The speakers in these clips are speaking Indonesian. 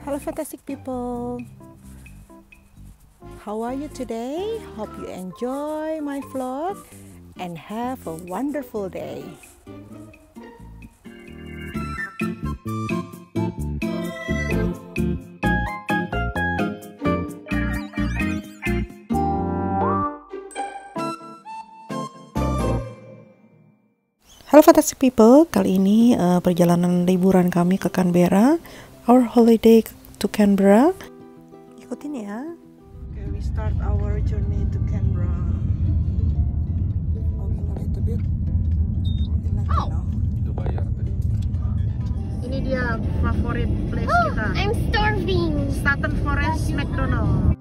Hello fantastic people, how are you today? Hope you enjoy my vlog and have a wonderful day. Halo fantastic people, kali ini perjalanan liburan kami ke Canberra, our holiday to Canberra. Ikutin ya. Okay, we start our journey to Canberra. Open a little bit. Itu bayar tadi. Ini dia favorit place kita. I'm starving. Sutton Forest McDonald.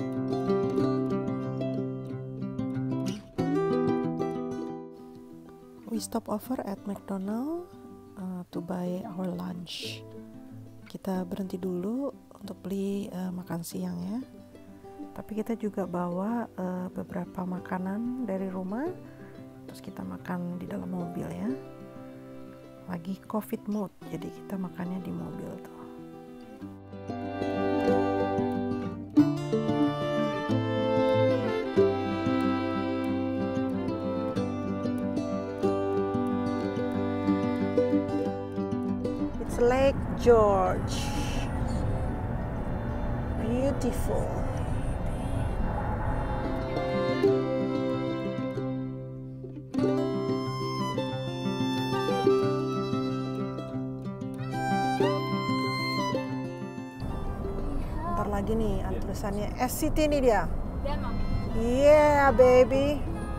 We stop over at McDonald to buy our lunch. Kita berhenti dulu untuk beli makan siang ya. Tapi kita juga bawa beberapa makanan dari rumah, terus kita makan di dalam mobil ya. Lagi COVID mode, jadi kita makannya di mobil tuh. Lake George, beautiful. Ntar lagi nih tulisannya SCT nih dia. Yeah baby.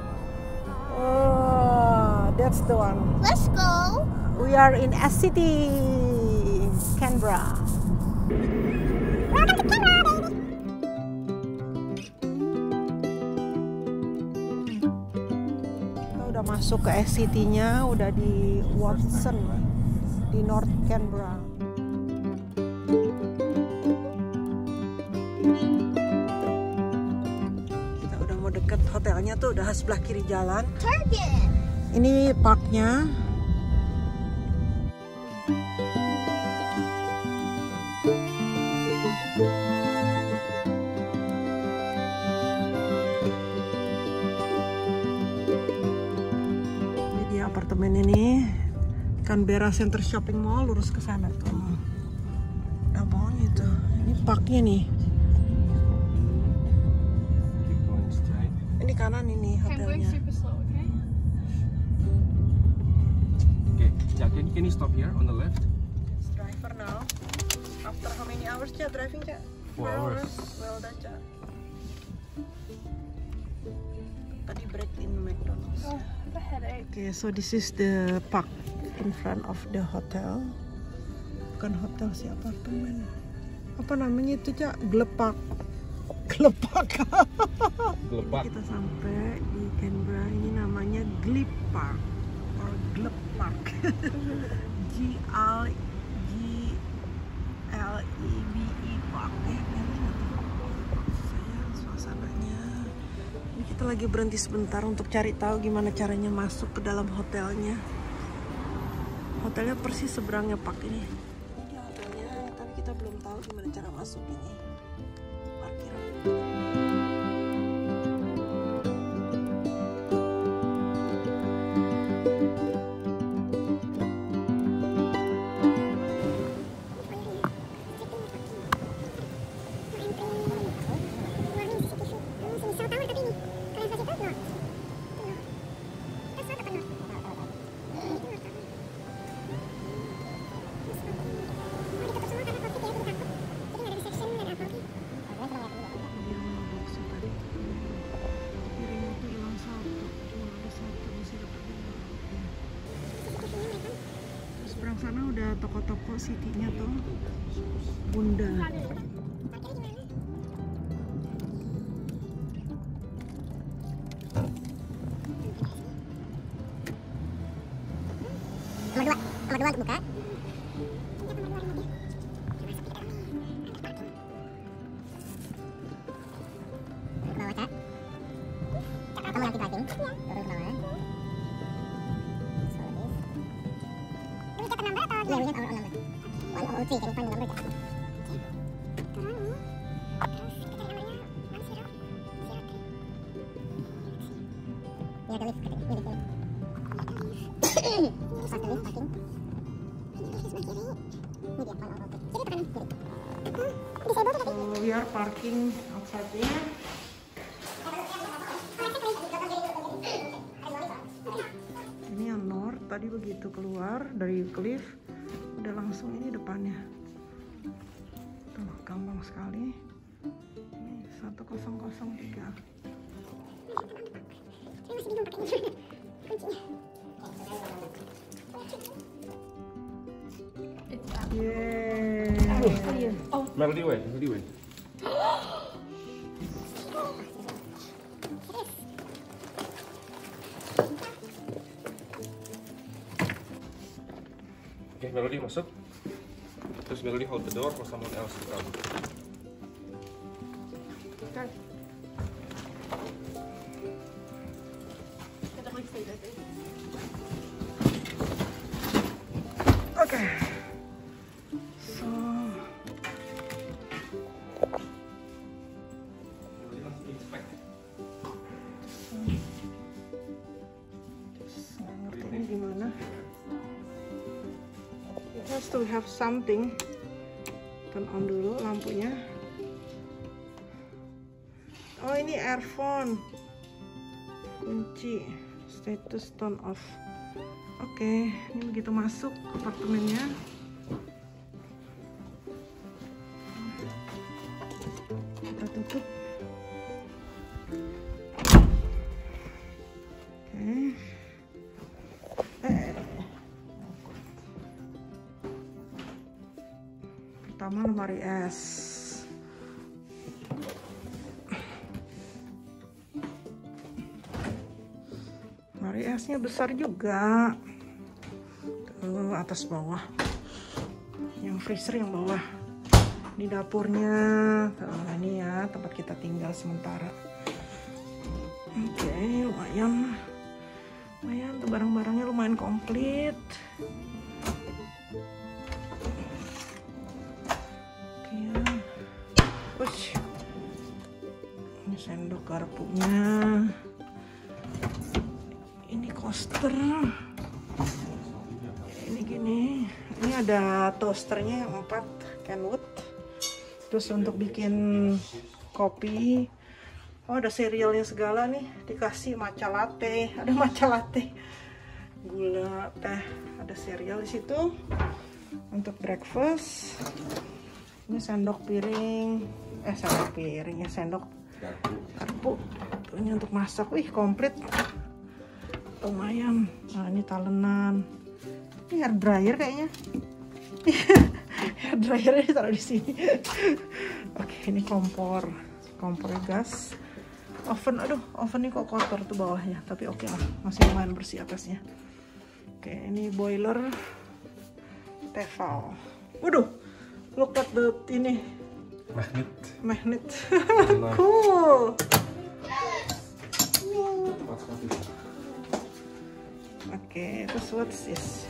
Oh, that's the one. Let's go. We are in SCT, Canberra. Welcome to Canberra, baby. Kita udah masuk ke SCT-nya, udah di Watson, di North Canberra. Kita udah mau deket hotelnya tuh, udah sebelah kiri jalan. Target. Ini parknya. Apartemen ini Canberra Center Shopping Mall, lurus ke sana tuh. Nah, pokoknya itu. Ini parknya nih. Ini kanan ini hotelnya. Okay, Jack, can you stop here on the left? It's driver now. After how many hours Cak driving Cak? 4 hours. Well done Cak. Tadi break in McDonald's. Okay, so this is the park in front of the hotel. Bukan hotel sih, apartemen. Apa namanya itu Cak? Glepak. Glepak. Gelepak. Kita sampai di Canberra. Ini namanya Glebe Park or Glebe Park. G-L-E-B-E Park. Sayang suasananya. Ini kita lagi berhenti sebentar untuk cari tahu gimana caranya masuk ke dalam hotelnya. Hotelnya persis seberangnya park ini. Ini hotelnya, tapi kita belum tahu gimana cara masuk ini. Parkiran. Sana udah toko-toko city-nya tuh Bunda. Nomor dua untuk buka. Ke bawah Cak. Kamu nanti driving. Turun ke bawah. So this. Do we get the number or? Yeah, we get our number. 103. Can you find the number? So we are parking outside here. Ini yang north, tadi begitu keluar dari cliff udah langsung ini depannya. Tuh, gampang sekali. Ini 1003. Yeay. Melody way, Melody way. Oke, Melody masuk. Terus Melody hold the door for someone else to come. Oke. So Melody langsung inspect. ngerti ini gimana? It has to have something. Turn on dulu lampunya. Oh, ini earphone. Kunci. Status turn off. Oke, ini begitu masuk apartemennya. Kita tutup. Oke. Pertama lemari es. Lemari esnya besar juga. Tuh, atas bawah. Yang freezer yang bawah. Ini dapurnya. Tuh, ini ya tempat kita tinggal sementara. Oke, lumayan. Lumayan tuh barang-barangnya lumayan komplit. Oke ya. Ush. Ini sendok garpunya. Ini coaster. Ini gini. Ini ada toasternya yang 4 Kenwood. Terus untuk bikin kopi. Oh, ada cerealnya segala nih. Dikasih matcha latte. Ada matcha latte. Gula, teh. Ada cereal di situ. Untuk breakfast. Ini sendok piring. Sendok piring ya, sendok garpu. Ini untuk masak. Wih, komplit. Lumayan. Nah, ini talenan. Ini hair dryer kayaknya. Hair dryernya ditaruh di sini. Oke, ini kompor gas. Oven, aduh, ovennya kok kotor tuh bawahnya. Tapi oke lah, masih lumayan bersih atasnya. Oke, ini boiler Tefal. Waduh, look at the ini magnet. Cool. Oke, terus what's this?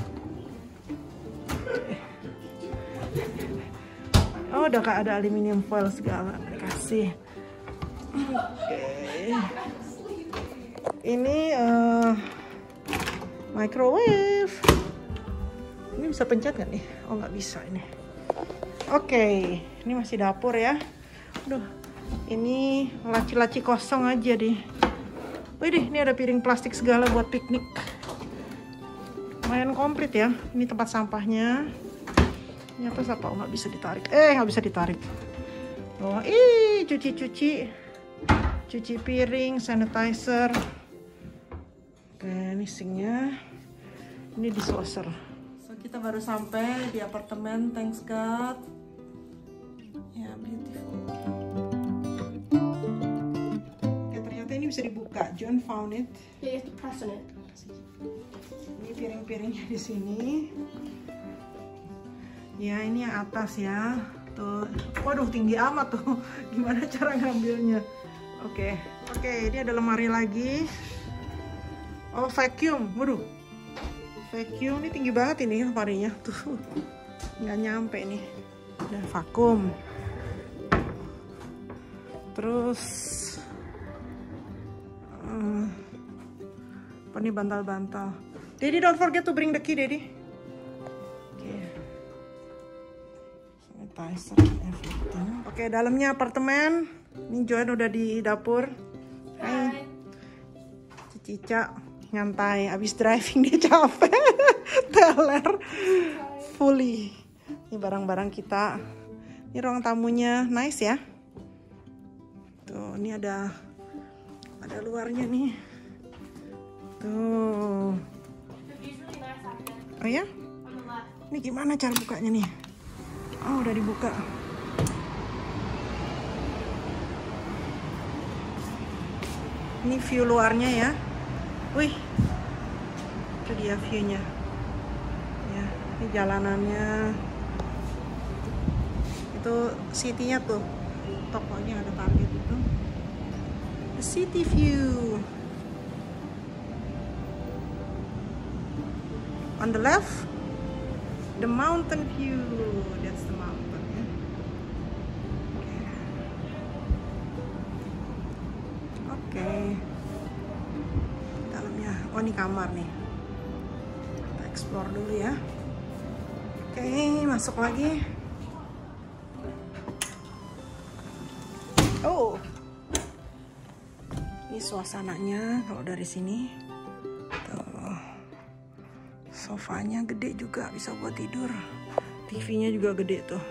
Oh, udah kak ada aluminium foil segala dikasih. Oke. Ini microwave. Ini bisa pencet nggak nih? Oh, nggak bisa ini. Oke, ini masih dapur ya. Aduh, ini laci-laci kosong aja deh. Wih, ini ada piring plastik segala buat piknik. Lumayan komplit ya. Ini tempat sampahnya. Ini atas apa? Oh, nggak bisa ditarik. Nggak bisa ditarik. Oh, cuci piring, sanitizer. Oke, ini sinknya. Ini dishwasher. So, kita baru sampai di apartemen. Thanks God. Ya, beautiful. Oke, ternyata ini bisa dibuka. John found it. Yeah, you have to press on it. Ini piring-piringnya di sini. Ya, ini yang atas ya. Tuh. Waduh, tinggi amat tuh. Gimana cara ngambilnya? Oke, ini ada lemari lagi. Oh, vacuum. Waduh. Vacuum ini tinggi banget ini lemarinya. Tuh. Nggak nyampe nih. Udah vakum. Terus apa nih, bantal-bantal. Daddy, don't forget to bring the key, Daddy. Oke. sanitizer and everything. Oke, dalamnya apartemen. Ini Joan udah di dapur. Hai. Cica nyantai, abis driving dia capek. Teler fully. Ini barang-barang kita. Ini ruang tamunya, nice ya. Tuh, ini ada luarnya nih. Tuh. Oh ya? Ini gimana cara bukanya nih? Oh, udah dibuka. Ini view luarnya ya. Wih, itu dia view-nya. Ya, ini jalanannya. Itu city-nya tuh. Tokonya ada Target itu. The city view. On the left, the mountain view. That's the mountain ya. Oke. Dalamnya, oh ini kamar nih. Kita explore dulu ya. Oke, masuk lagi. Oh, ini suasananya kalau dari sini. Tuh, sofanya gede juga, bisa buat tidur. TV-nya juga gede tuh.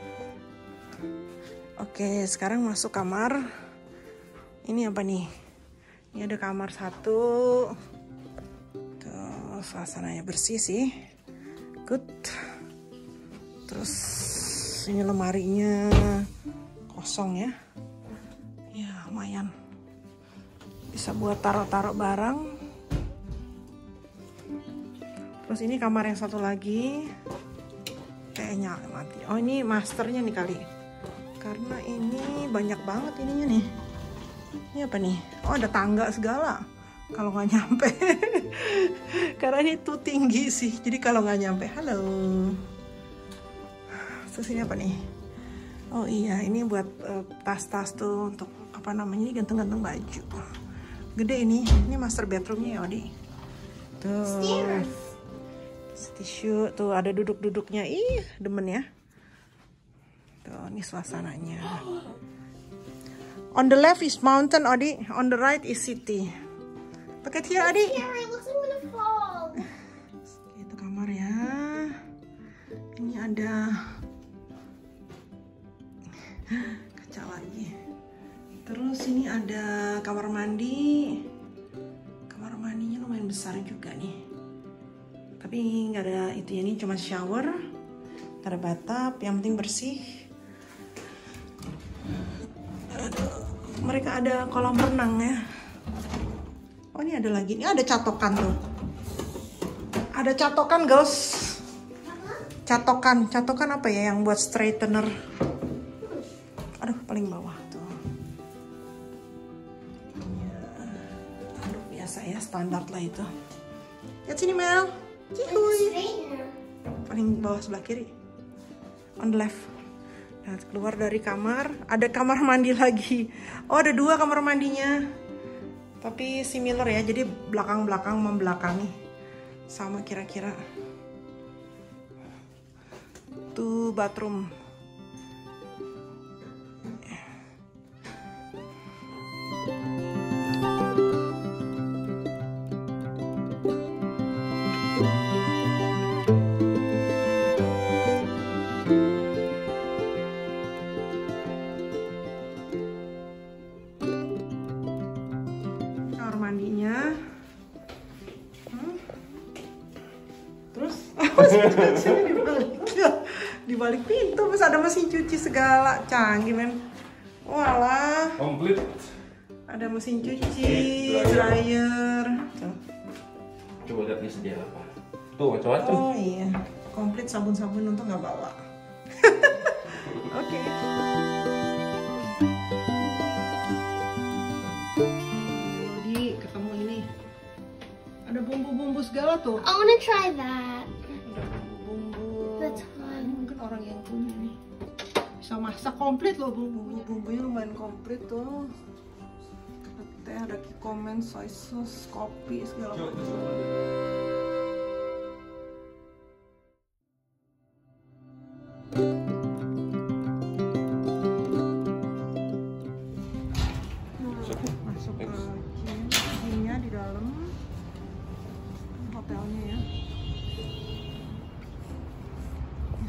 Oke, sekarang masuk kamar. Ini apa nih? Ini ada kamar satu. Tuh, suasananya bersih sih. Good. Terus ini lemarinya kosong ya. Ya, lumayan. Bisa buat taruh-taruh barang. Terus ini kamar yang satu lagi. Kayaknya mati. Oh, ini masternya nih kali. Karena ini banyak banget ininya nih. Ini apa nih? Oh, ada tangga segala. Kalau nggak nyampe. Karena ini tuh tinggi sih. Jadi kalau nggak nyampe, halo. Terus ini apa nih? Oh iya, ini buat tas-tas tuh untuk apa namanya, ini gantung-gantung baju. Gede ini master bedroomnya ya, Odi. Tuh, tisu tuh ada duduk-duduknya, ih demen ya. Tuh, ini suasananya. On the left is mountain, Odi. On the right is city. Look at here, Odi. Itu kamar ya. Ini ada kaca lagi. Terus ini ada kamar mandi. Kamar mandinya lumayan besar juga nih. Tapi nggak ada itu ya, ini cuma shower. Ada bathtub, yang penting bersih. Mereka ada kolam renang ya. Oh, ini ada lagi. Ini ada catokan tuh. Ada catokan, girls. Catokan apa ya yang buat straightener? Aduh, paling bawah tuh. Ya, aduh, biasa ya, standar lah itu. Lihat sini, Mel. Cihuy. Paling bawah sebelah kiri. On the left. Nah, keluar dari kamar, ada kamar mandi lagi. Oh, ada dua kamar mandinya. Tapi similar ya, jadi belakang-belakang membelakangi. Sama kira-kira. Tuh bathroom. Kamar mandinya. Terus di balik pintu terus ada mesin cuci segala, canggih men. Walah. Komplit. Ada mesin cuci, dryer. Tuh. Coba lihat nih sedia apa. Tuh macam-macam. Oh iya, komplit sabun-sabun untuk nggak bawa. Oke. Lodi ketemu ini. Ada bumbu-bumbu segala tuh. I wanna try that. Ada bumbu-bumbu. That's Nah, ini mungkin orang yang punya nih. Bisa masak komplit loh, bumbunya lumayan komplit tuh. Teh, ada kikomen, soy sauce, kopi segala macam.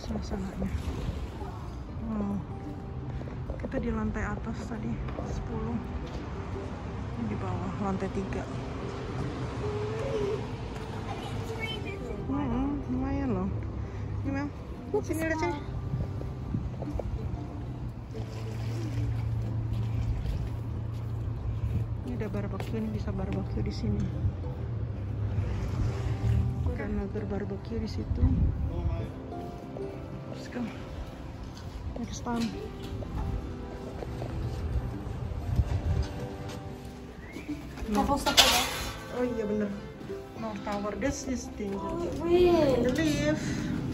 suasananya. Wow. Kita di lantai atas tadi 10. Ini di bawah lantai 3. Lumayan loh. Ini Mel, sini lihat sini. Ini ada barbecue, ini bisa barbecue di sini. Ada another barbecue di situ. Let's go. Next time. Oh iya bener. North Tower, this thing. The lift.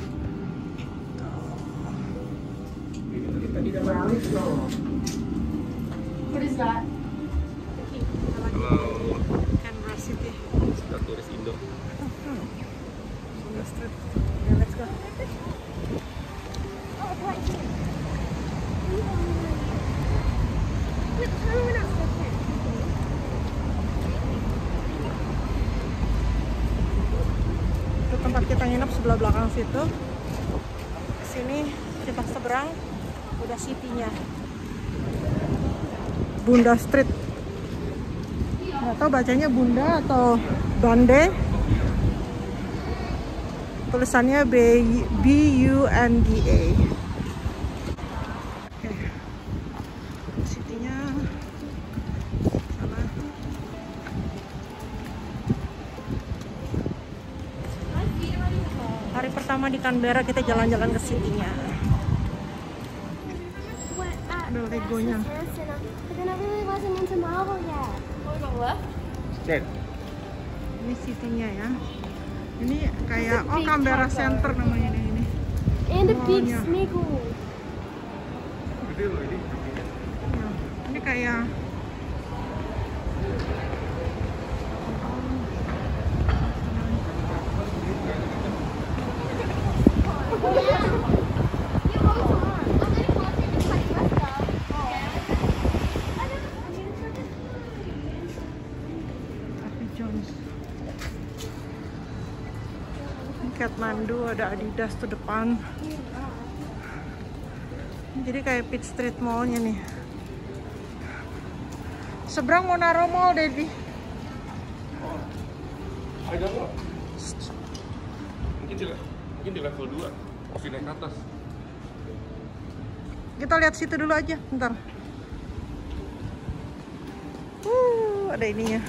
Kita di dalam lift loh. What is that? Halo. Canberra City. Sudah turis Indo. Sunda Street. Yeah, let's go. Oh, it's right here. Wait, how are we not supposed to? Itu tempat kita nginep sebelah belakang situ. Sini kita seberang udah city-nya. Bunda Street. Nggak tahu bacanya Bunda atau Bande. Tulisannya B-U-N-D-A. Oke. City-nya sana. Hari pertama di Canberra kita jalan-jalan ke City-nya. Ada Legonya. But then I really wasn't into Marvel yet. What? Straight. Ini City-nya ya. Ini kayak Canberra Center namanya ini. And the big Mallnya. Smiggle. Gede loh ini. Ya, ini kayak Happy Jones. Ini Kathmandu, ada Adidas tuh depan. Jadi kayak Pitt Street Mall-nya nih. Seberang Monaro Mall, Dedi. Ada apa? Mungkin di level 2. Masih naik ke atas. Kita lihat situ dulu aja, bentar. Ada ininya.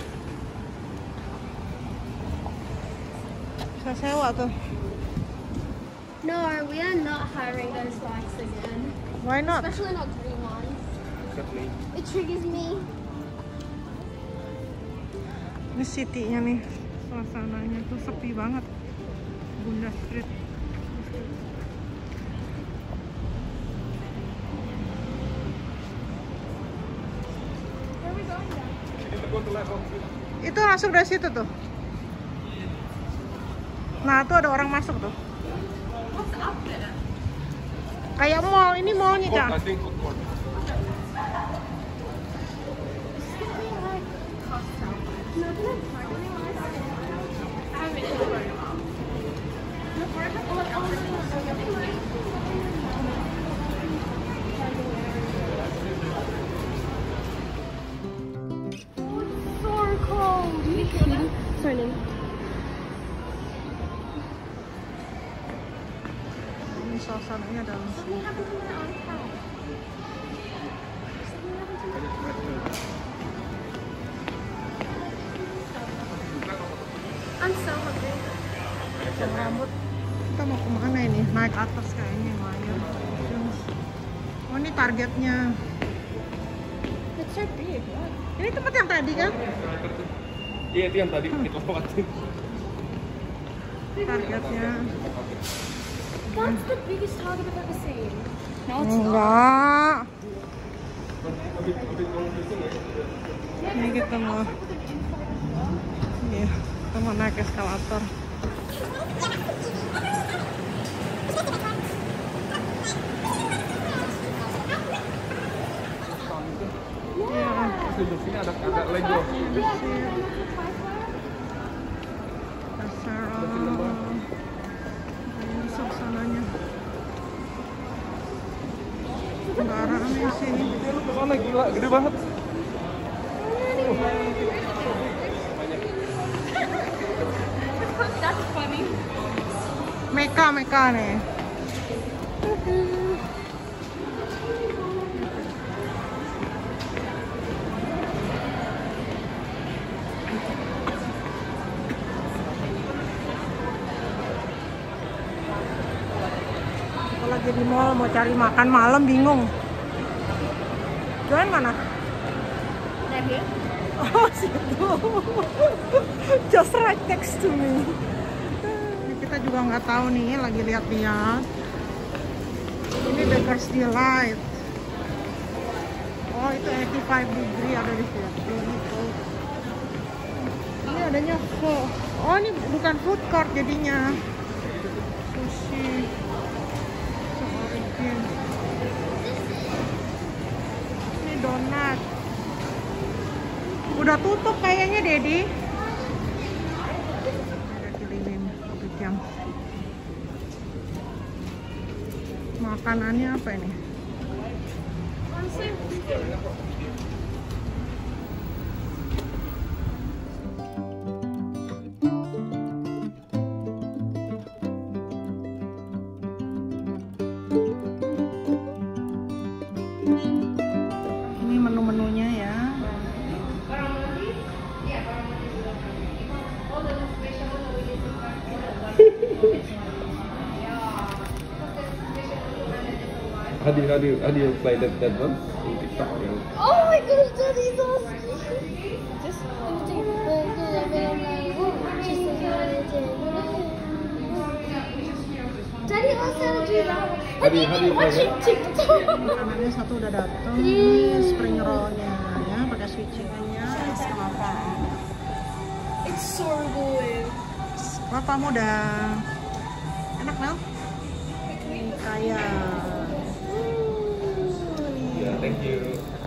Bisa sewa tuh. No, we are not hiring those bikes again. Why not? Especially not green ones. Set nih. It triggers me. Ini city-nya nih. Suasananya tuh sepi banget. Bunda Street. Where are we going then? Kita go to level 3. Itu masuk dari situ tuh. Nah, tuh ada orang masuk tuh. Kayak mall, ini mallnya, Kak. I think food court. So cold. Sorry. Ini suasananya dalam sini. I'm so hungry. Rambut. Kita mau kemana ini? Naik atas kayaknya, Maya. Oh, ini targetnya. It's so big. What? Ini tempat yang tadi kan? Iya, itu yang tadi kita lewatin. Targetnya. That's the biggest target I've ever seen. No, Enggak. Ini kita mau. Iya, kita mau naik eskalator. Iya. Terus di sini ada Lego. Ini suasananya. kendaraan di sini. Lu kesana gila, gede banget. That's funny. Meka nih. Kita lagi di mall mau cari makan malam bingung. Joan mana? Right here. Oh, situ. Just right next to me. Ini kita juga nggak tahu nih, lagi lihat-lihat. Ini Baker's Delight. Oh, itu 85 degree ada di situ. Ini adanya food. Oh, ini bukan food court jadinya. Sushi. Origin. Ini donat. Udah tutup kayaknya, Dedi. Ada kirimin kopi jam. Makanannya apa ini? Honestly, Ini menu-menunya ya. How do you play that one in TikTok? oh my gosh, Daddy's awesome. Just take the Daddy also do that. How do you play Watching that? TikTok. Makanannya satu udah datang. Ini spring roll-nya ya, pakai sweet chicken-nya. Kelapa. It's so good. Kelapa muda. Enak, Mel? Kaya. Yeah, thank you.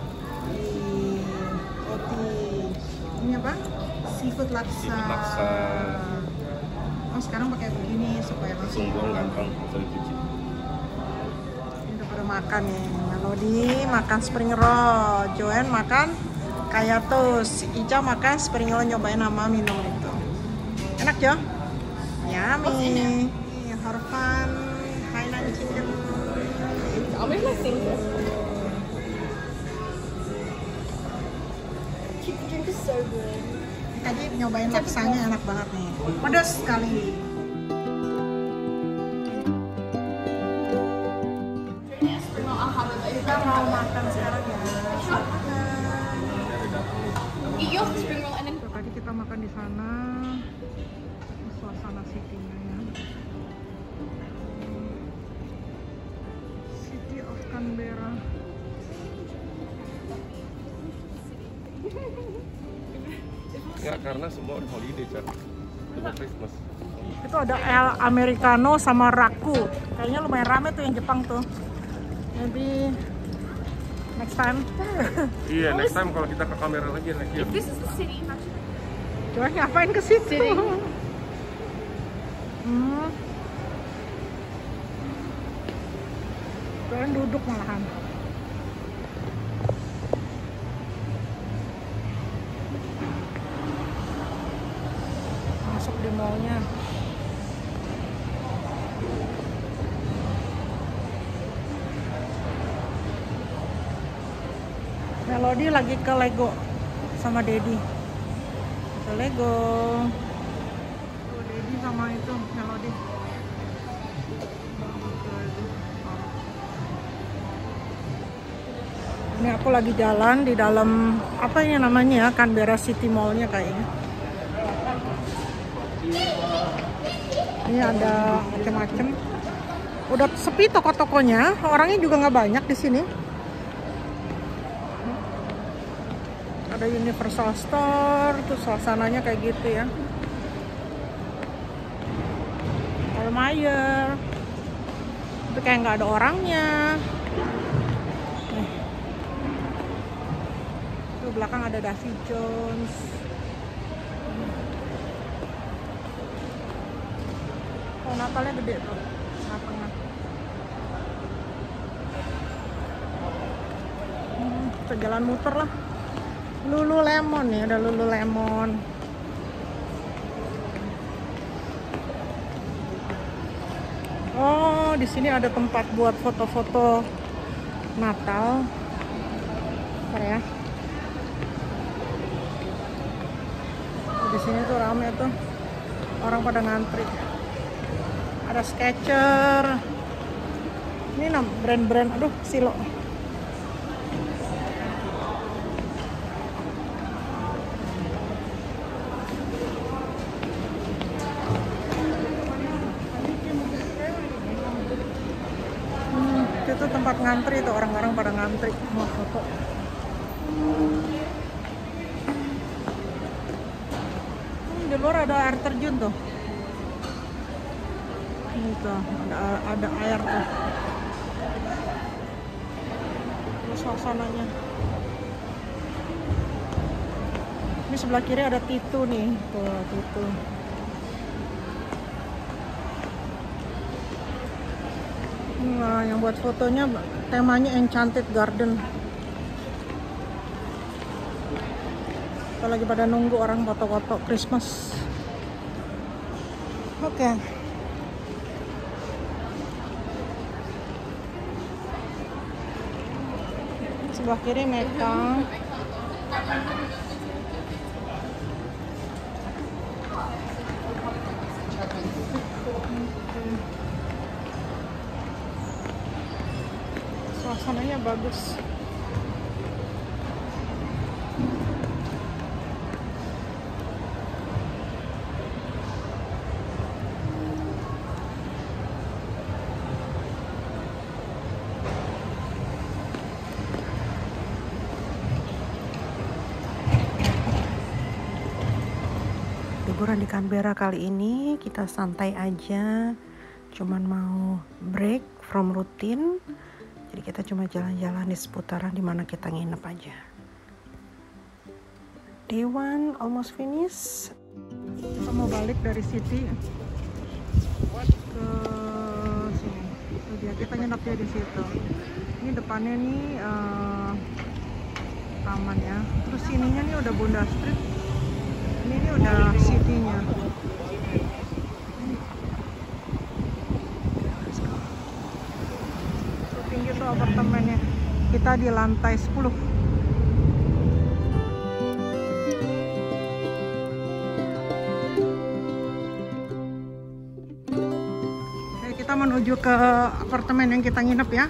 Roti. Ini apa? Seafood laksa. Seafood laksa. Oh, sekarang pakai begini supaya langsung Langsung buang gampang, bisa dicuci. Ini udah pada makan nih. Melody makan spring roll, Joanne makan kaya toast, Ica makan spring roll nyobain sama minum itu. Enak, Jo? Yummy. Harapan Hainan chicken. I'll make my finger. Chicken drink is so good. Tadi nyobain laksanya enak banget nih. Pedas sekali. Kita mau makan sekarang ya. Eat your spring roll and then Tuh, tadi kita makan di sana. Suasana city-nya ya. City of Canberra. Ya karena semua orang holiday kan. Cuma Christmas. Itu ada El Americano sama Raku. Kayaknya lumayan rame tuh yang Jepang tuh. Maybe next time. Iya, next time kalau kita ke kamera lagi next year. this is the city. Coba ngapain ke situ? Sitting. Kalian duduk malahan. Masuk di mallnya. Melody lagi ke Lego sama Dedi. Ke Lego. Tuh Dedi sama itu Melody. Ini aku lagi jalan di dalam apa ini namanya ya, Canberra City Mall-nya kayaknya. Ini ada macam-macam. Udah sepi toko-tokonya, orangnya juga nggak banyak di sini. Ada Universal Store, tuh suasananya kayak gitu ya. Meijer, itu kayak nggak ada orangnya. Nih. Tuh belakang ada Davy Jones. Oh, Natalnya gede tuh. Tengah-tengah. Kita jalan muter lah. Lululemon nih, ada Lululemon. Oh, di sini ada tempat buat foto-foto Natal. Bentar ya. Di sini tuh rame tuh. Orang pada ngantri. Ada Skechers. Ini brand-brand, aduh, Silo. Itu tempat ngantri tuh, orang-orang pada ngantri mau foto. Di luar ada air terjun tuh. Ini tuh ada air tuh. Ini suasananya. Ini sebelah kiri ada Titu nih, tuh Titu. Nah, yang buat fotonya temanya Enchanted Garden. Kita lagi pada nunggu orang foto-foto Christmas. Oke. Sebelah kiri Mekang. Suasananya bagus. Liburan di Canberra kali ini kita santai aja, cuman mau break from routine. Jadi kita cuma jalan-jalan di seputaran dimana kita nginep aja. Day 1 almost finish. Kita mau balik dari city ke sini. Tuh dia, kita nginepnya di situ. Ini depannya nih taman ya. Terus sininya nih udah Bunda Street. Ini udah city-nya. Tinggi tuh apartemennya. Kita di lantai 10. Oke, kita menuju ke apartemen yang kita nginep ya.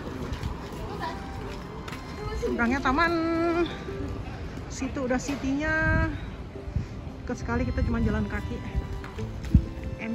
Seberangnya taman. Situ udah city-nya. Sekali kita cuma jalan kaki, enak.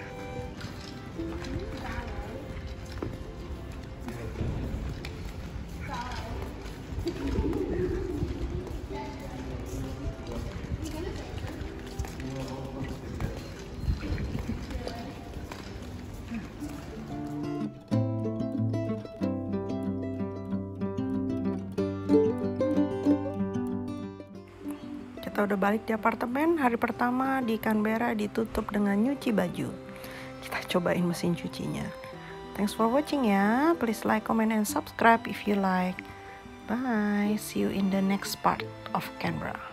Kita udah balik di apartemen. Hari pertama di Canberra ditutup dengan nyuci baju. Kita cobain mesin cucinya. Thanks for watching ya. Please like, comment, and subscribe if you like. Bye. See you in the next part of Canberra.